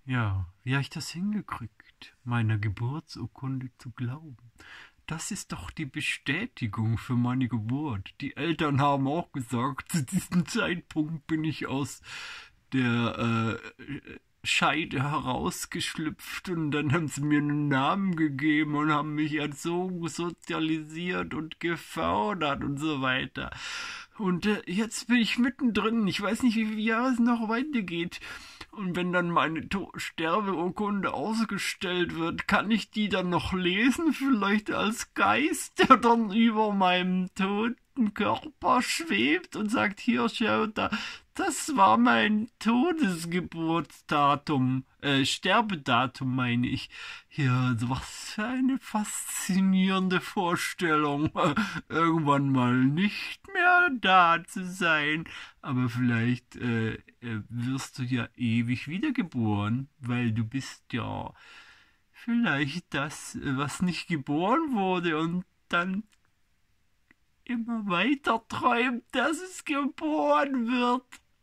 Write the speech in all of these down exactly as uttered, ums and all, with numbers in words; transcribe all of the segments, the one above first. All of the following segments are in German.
Ja, wie habe ich das hingekriegt, meiner Geburtsurkunde zu glauben? Das ist doch die Bestätigung für meine Geburt. Die Eltern haben auch gesagt, zu diesem Zeitpunkt bin ich aus der äh, Scheide herausgeschlüpft und dann haben sie mir einen Namen gegeben und haben mich erzogen, sozialisiert und gefördert und so weiter. Und äh, jetzt bin ich mittendrin. Ich weiß nicht, wie viele Jahre es noch weitergeht. Und wenn dann meine to Sterbeurkunde ausgestellt wird, kann ich die dann noch lesen? Vielleicht als Geist, der dann über meinem toten Körper schwebt und sagt, hier, schau, da, das war mein Todesgeburtsdatum, äh, Sterbedatum meine ich. Ja, so was für eine faszinierende Vorstellung, irgendwann mal nicht mehr da zu sein. Aber vielleicht äh, äh, wirst du ja ewig wiedergeboren, weil du bist ja vielleicht das, äh, was nicht geboren wurde und dann immer weiter träumt, dass es geboren wird,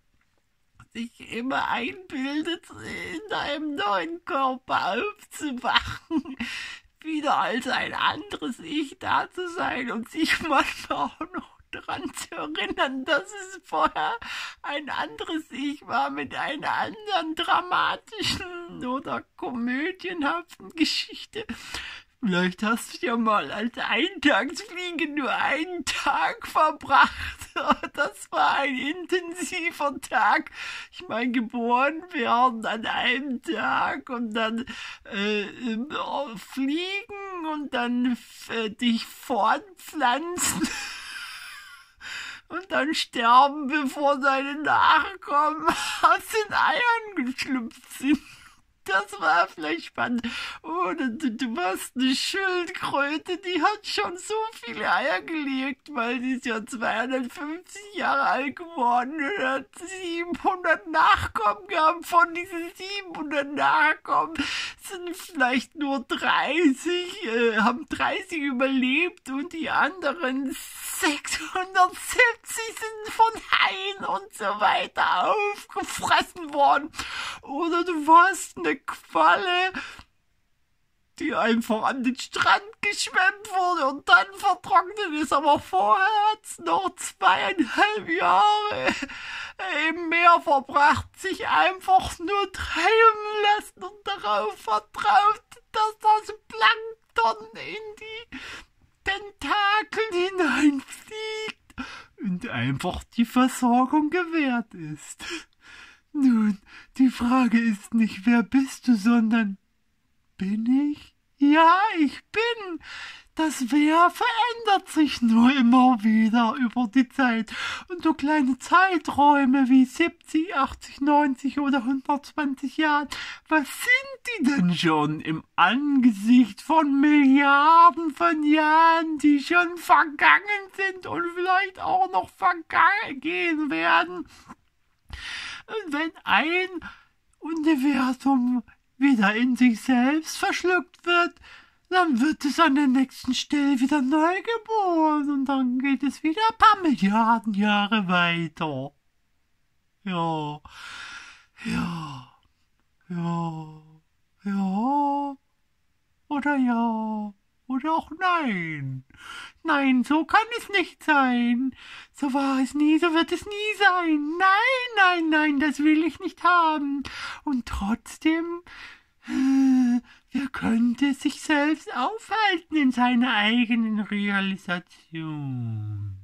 sich immer einbildet, in einem neuen Körper aufzuwachen, wieder als ein anderes Ich da zu sein und sich manchmal auch noch daran zu erinnern, dass es vorher ein anderes Ich war mit einer anderen dramatischen oder komödienhaften Geschichte. Vielleicht hast du ja mal als Eintagsfliege nur einen Tag verbracht. Das war ein intensiver Tag. Ich meine, geboren werden an einem Tag und dann äh, fliegen und dann äh, dich fortpflanzen und dann sterben, bevor deine Nachkommen aus den Eiern geschlüpft sind. Das war vielleicht spannend. Oder du, du warst eine Schildkröte, die hat schon so viele Eier gelegt, weil sie ist ja zweihundertfünfzig Jahre alt geworden und hat siebenhundert Nachkommen gehabt. Von diesen siebenhundert Nachkommen sind vielleicht nur dreißig, äh, haben dreißig überlebt und die anderen sechshundertsiebzig sind von Haien und so weiter aufgefressen worden. Oder du warst eine Qualle, die einfach an den Strand geschwemmt wurde und dann vertrocknet ist, aber vorher hat's noch zweieinhalb Jahre im Meer verbracht, sich einfach nur treiben lassen und darauf vertraut, dass das Plankton in die Tentakel hineinfliegt und einfach die Versorgung gewährt ist. Nun, die Frage ist nicht, wer bist du, sondern bin ich? Ja, ich bin. Das Wer verändert sich nur immer wieder über die Zeit. Und so kleine Zeiträume wie siebzig, achtzig, neunzig oder hundertzwanzig Jahren, was sind die denn schon im Angesicht von Milliarden von Jahren, die schon vergangen sind und vielleicht auch noch vergangen gehen werden? Und wenn ein Universum wieder in sich selbst verschluckt wird, dann wird es an der nächsten Stelle wieder neu geboren und dann geht es wieder ein paar Milliarden Jahre weiter. Ja, ja, ja, ja, oder ja, oder auch nein. Nein, so kann es nicht sein. So war es nie, so wird es nie sein. Nein, nein, nein, das will ich nicht haben. Und trotzdem, äh, wer könnte sich selbst aufhalten in seiner eigenen Realisation?